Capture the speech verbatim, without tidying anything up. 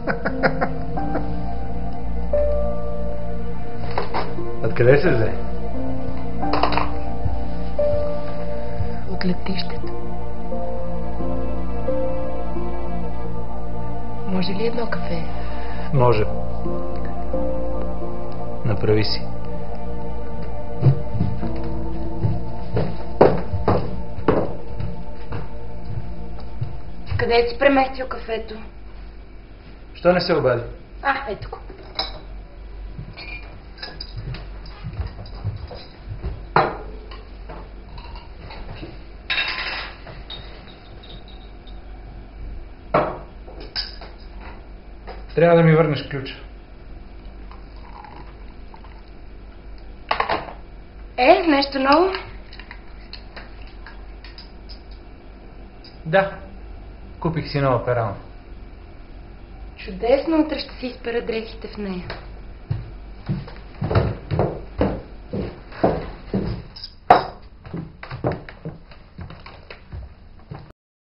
Откъде се взе? От летището. Може ли едно кафе? Може. Направи си. Къде си преместил кафето? Що не се обади? А, ето го. Трябва да ми върнеш ключа. Е, нещо ново? Да. Купих си нова пералня. Чудесно, утре ще си изпера дрехите в нея.